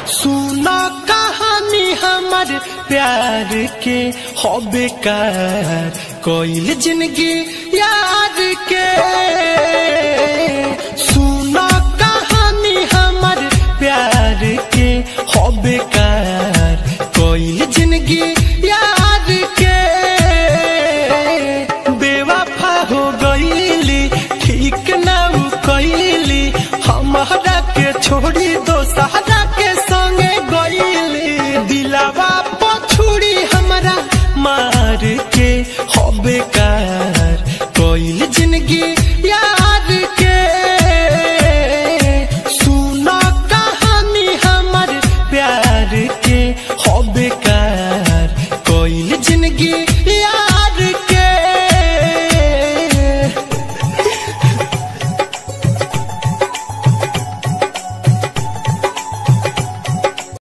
सुना कहानी हमार प्यार के हो बेकार कोई जिंदगी यार के। सुना कहानी हमार प्यार के हो बेकार कोई जिंदगी यार के। बेवफा हो गईली ठीक ना कईली हमारा के छोड़ी दोसरा के संगे गईली। दिलावा पछुड़ी हमारा मार के हो बेकार कोई जिंदगी